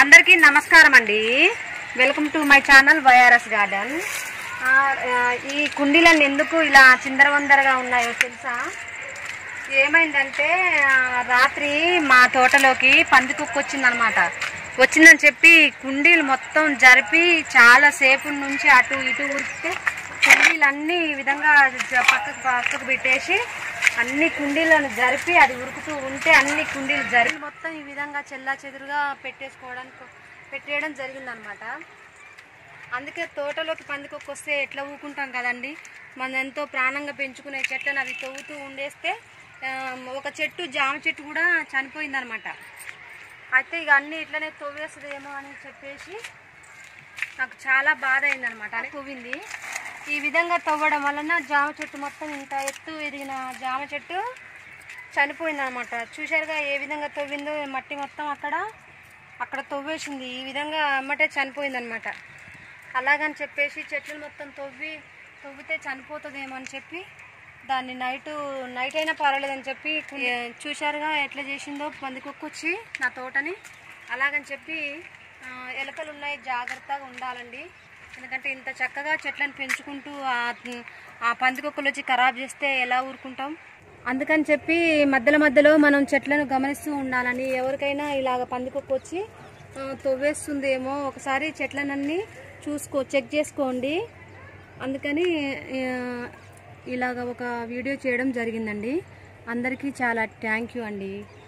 అందరికీ నమస్కారం అండి. Welcome to my channel Y R S garden. ఈ కుండీలన్నీ ఎందుకు ఇలా చిందరవందరగా ఉన్నాయో తెలుసా? ఏమైందంటే రాత్రి మా తోటలోకి పందికొక్కు వచ్చిందనమాట. వచ్చిందని చెప్పి కుండీలు మొత్తం జరిపి చాలా సేపు నుంచి అటు ఇటు ఉరికితే కుండీలన్నీ ఈ విధంగా పక్కకు పెట్టేసి అన్ని కుండీలను జరిపి అది ఉరుకుతూ ఉంటే అన్ని కుండీలు జరిపి మొత్తం ఈ విధంగా చెల్లా చెదురుగా పెట్టేయడం జరిగిందనమాట. అందుకే తోటలోకి పందికొక్కు వస్తే ఎట్లా ఊకుంటాం కదండి. మనం ఎంతో ప్రాణంగా పెంచుకునే చెట్లను అవి తవ్వుతూ ఉండేస్తే ఒక చెట్టు జామ చెట్టు కూడా చనిపోయిందనమాట. అయితే ఇక అన్నీ ఇట్లనే తవ్వేస్తుందేమో అని చెప్పేసి నాకు చాలా బాధ అయిందనమాట. అని తవ్వింది ఈ విధంగా తవ్వడం వలన జామ చెట్టు మొత్తం ఇంత ఎత్తు ఎదిగిన జామ చెట్టు చనిపోయిందనమాట. చూశారుగా ఏ విధంగా తవ్విందో, మట్టి మొత్తం అక్కడ తవ్వేసింది. ఈ విధంగా అమ్మటే చనిపోయిందనమాట. అలాగని చెప్పేసి చెట్లు మొత్తం తవ్వితే చనిపోతుందేమో అని చెప్పి దాన్ని నైట్ అయినా పర్వాలేదని చెప్పి చూశారుగా ఎట్లా చేసిందో పందికొక్కు వచ్చి నా తోటని. అలాగని చెప్పి ఎలకలు ఉన్నాయి, జాగ్రత్తగా ఉండాలండి. ఎందుకంటే ఇంత చక్కగా చెట్లను పెంచుకుంటూ ఆ పందికొక్కులు వచ్చి ఖరాబ్ చేస్తే ఎలా ఊరుకుంటాం? అందుకని చెప్పి మధ్యలో మనం చెట్లను గమనిస్తూ ఉండాలని. ఎవరికైనా ఇలాగ పందికొక్కు వచ్చి తవ్వేస్తుందేమో ఒకసారి చెట్లనన్నీ చెక్ చేసుకోండి. అందుకని ఇలాగ ఒక వీడియో చేయడం జరిగిందండి. అందరికీ చాలా థ్యాంక్ యూ అండి.